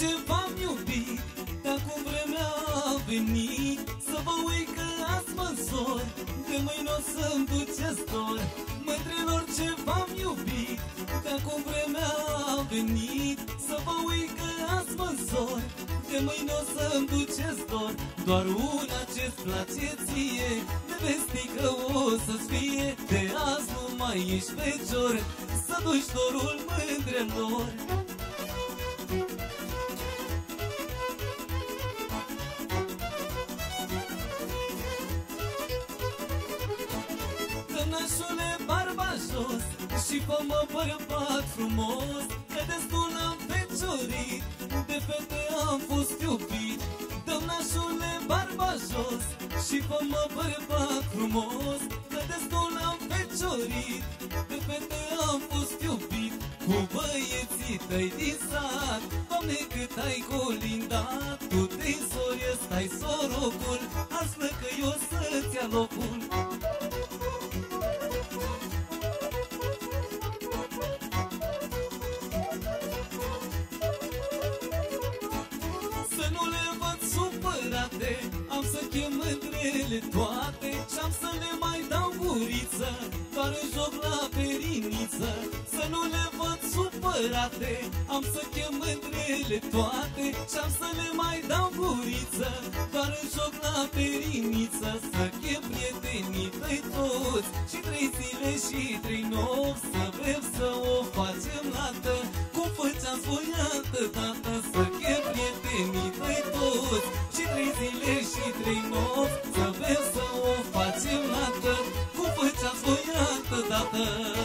ce v-am iubit, dar acum vremea a venit să vă uit că azi mă însor, de mâine o să-mi duceți dor. Mândrilor ce v-am iubit, dar acum vremea a venit să vă uit că azi mă însor, de mâine o să-mi duceți dor. Doar una ce-ți place ție, nevestică o să-ți fie, de azi nu mai ești fecior, să duci dorul mândrelor. Tănașule barbajos, și fă-mă bărbat frumos, că destul am feciorit, de fete am fost iubit. Tănașule barbajos, și fă-mă bărbat frumos, că destul am feciorit, de fete am fost iubit. Cu băieții tăi din sat, Doamne, cât ai colindat, tu te-i sorie, stai sorocul, azi că eu să-ți ia locul. Să nu le văd supărate, am să chem mândrele toate, și-am să le mai dau guriță, doar în joc la periniță. Să nu le văd supărate, am să chem mândrele toate, și-am să le mai dau guriță, doar în joc la periniță. Să chem prietenii tăi toți, și 3 zile și 3 nopți, să vrem să o facem lată, cum făceam voi altă dată. Să chem prietenii tăi toți, și 3 zile și 3 nopți, să vrem să o facem lată, cum făceam voi altă dată.